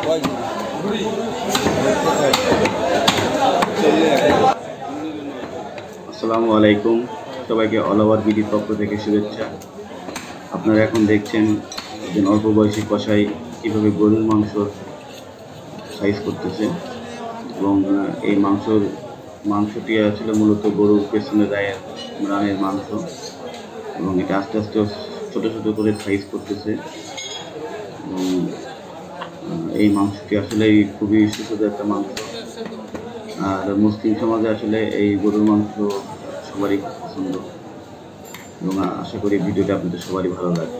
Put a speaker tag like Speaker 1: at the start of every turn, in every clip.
Speaker 1: আসসালামু আলাইকুম, সবাইকে AllOverBD পক্ষ থেকে শুভেচ্ছা। আপনারা এখন দেখছেন একজন অল্প বয়সী কসাই কীভাবে গরুর মাংস সাইজ করতেছে এবং এই মাংসটি আসলে মূলত গরুর পেছনে রানের মাংস এবং এটা আস্তে আস্তে ছোট ছোট করে সাইজ করতেছে এবং এই মাংসটি আসলে খুবই সুস্বাদু একটা মাংস। আর মুসলিম সমাজে আসলে এই গরুর মাংস সবারই পছন্দ এবং আশা করি ভিডিওটা আপনাদের সবারই ভালো লাগবে।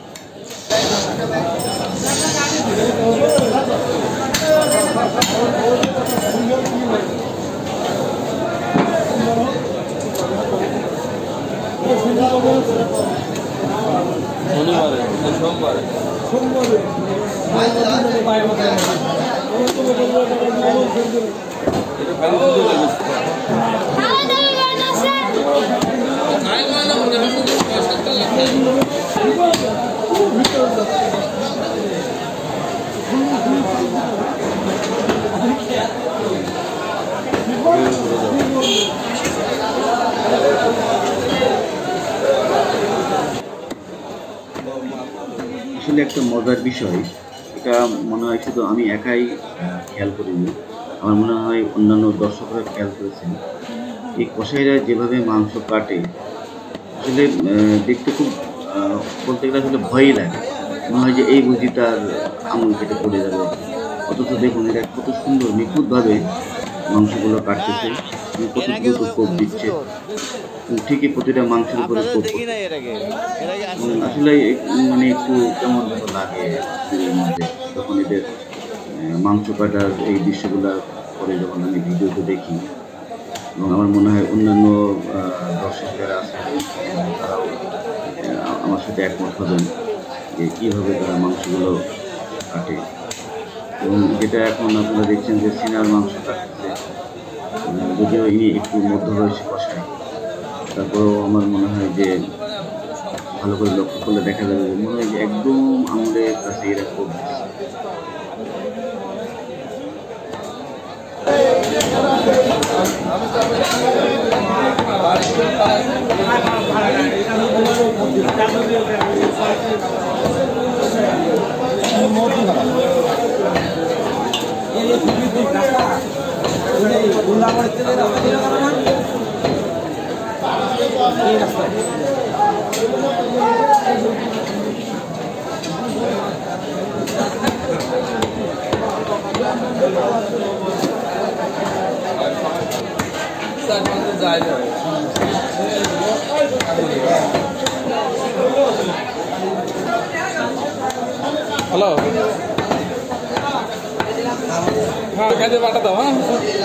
Speaker 1: আসলে একটা মজার বিষয়, এটা মনে হয় শুধু আমি একাই খেয়াল করিনি, আমার মনে হয় অন্যান্য দর্শকরা খেয়াল করেছেন। এই কসাইরা যেভাবে মাংস কাটে আসলে দেখতে খুব বলতে গেলে আসলে ভয়ই লাগে, মনে হয় যে এই বুঝি তার আঙুল কেটে পড়ে যাবে। অথচ দেখুন এরা কত সুন্দর নিখুঁতভাবে মাংসগুলো কাটতেছে, কত দ্রুত কোপ দিচ্ছে, ঠিকই প্রতিটা মাংসের উপরে কোপ। আসলে মানে একটু কেমন লাগে মধ্যে যখন এদের মাংস কাটার এই দৃশ্যগুলো পরে যখন আমি ভিডিওতে দেখি, এবং আমার মনে হয় অন্যান্য দর্শক যারা আছে তারাও আমার সাথে একমত হবেন যে কীভাবে তারা মাংসগুলো কাটে। এবং যেটা এখন আপনারা দেখছেন যে সিনার মাংস কাটতেছে, যদিও ইনি একটু মধ্যবয়সী কসাই, তারপরেও আমার মনে হয় যে ভালো করে লক্ষ্য করলে দেখা যাবে যে মনে হয় যে একদম আমাদের কাছে এরকম।
Speaker 2: হ্যালো, হ্যাঁ কাজে পাঠা দাও। হ্যাঁ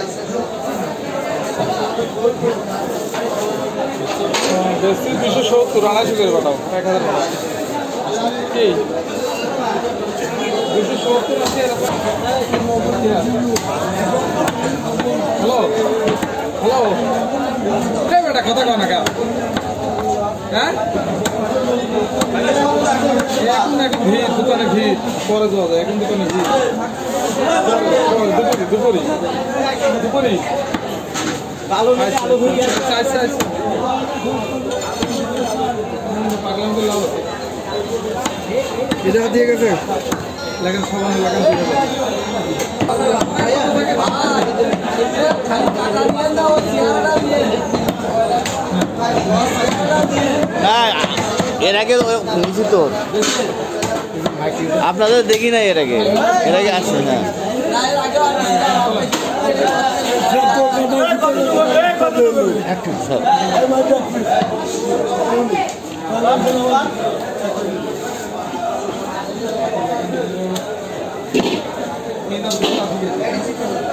Speaker 2: 270 280 করে পাঠাও, 1000 টাকা কি 270 আছে। হ্যালো হ্যালো, বেটা কথা কও না কেন? হ্যাঁ এখন ভিড়, দোকানে ভিড়, পরে যাওয়া যায়, এখন দোকানে ভিড়। দুপুরি পাগলাম তো লাভ আছে, এই জায়গা দিয়ে গেছে লাগান সবান লাগান দিয়ে
Speaker 3: এর আগে নিচু তো আপনাদের দেখি না, এর আগে আসছে না।
Speaker 2: আচ্ছা